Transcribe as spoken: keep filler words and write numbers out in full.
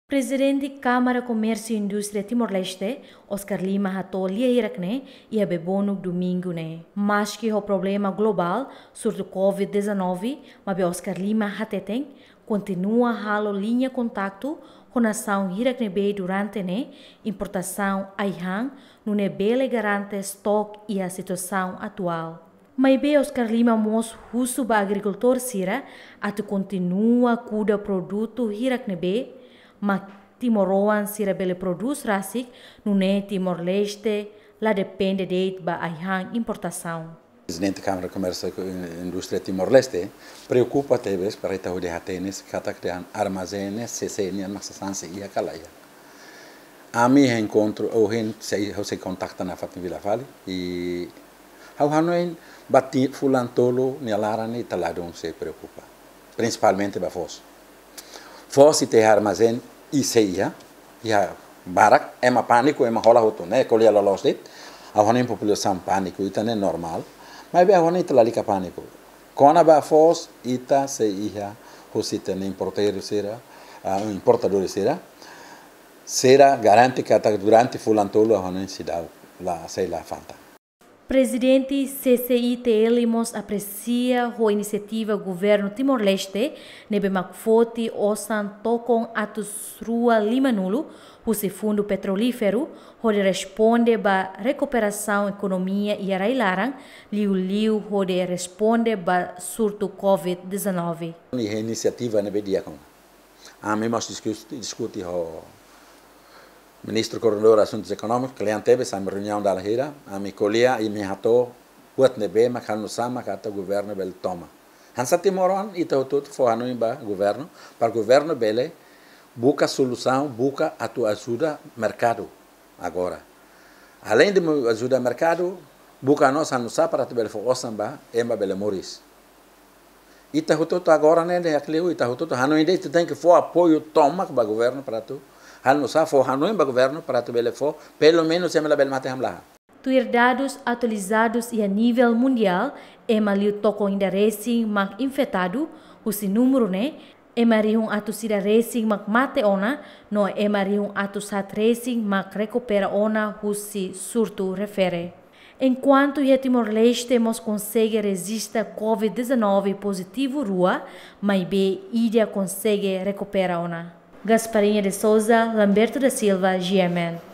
Presidente Câmara Comércio e Indústria Timor-Leste, Oscar Lima hatou lieirakne e abebono domingo ne. Mas que o problema global sobre o covid dezenove, mas Oscar Lima hateteng continua halo linha contato com a nação hirakne durante ne importação aihan no nebele garante estoque e a situação atual. Mas bem Oscar Lima mos russo ba agricultor sira atu continua cuida produto hirakne mas Timoroan sira bele produz rasik no ne Timor-Leste lá depende de ba aihan importação. O presidente da Câmara de Comércio e Indústria Timor-Leste preocupa talvez para ita o de hatenes kata crian armazenes sesenian masasanse ia kalaya. A mim encontro o hen se se contacta na Fatim Vila Vale e ao hanoin bati fulantolo ne alara ne taladon se preocupa, principalmente ba fos. Fosse ter armazém e seia, e a barak é uma pânico, é uma rola roto, né? Colher a los dit, a uma população pânico, isso é normal, mas bem a uma itala lica pânico. Quando a fosse, ita se ia, o se tem importador será, um importador será, será garante que até durante fulantolo a uma cidade lá sei lá falta. Presidente C C I T L mos aprecia a iniciativa governo Timor-Leste nebe makfoti osan tokong atus rua lima nulu husi fundo petrolífero onde responde ba recuperação economia e arailarang liu liu onde responde ba surto covid dezenove. A iniciativa nebe dia com a mim mas discutir discutir o Ministro Coordenador Assuntos Econômicos, que lhe anteve essa reunião da Alheira, a minha colher e me ratou, o nebe, mas não sama que o governo bele toma. Hansa Timoran e todo tudo foi no governo, para o governo bele busca solução, busca a tua ajuda mercado agora. Além de ajuda mercado, busca nós a nossa para tu bele for osamba, ema bele moris. E tá tudo agora né, é aquilo, e tá tudo, Hanoi ainda tem que for apoio toma para o governo para tu. Hal nusa for Hanoi ba governo para tu bele for, pelo menos ema bele mate hamlah. Tuir dados atualizados e a nível mundial, ema liu toko ainda racing mak infectado, o se número né, ema rihung atu sida racing mak mate ona, no ema rihung atu sat racing mak recupera ona, o se surto refere. Enquanto o Timor-Leste mos consegue resistir covid dezenove positivo rua, mas bem Ida consegue recuperar ona. Gasparinha de Souza, Lamberto da Silva, G M N.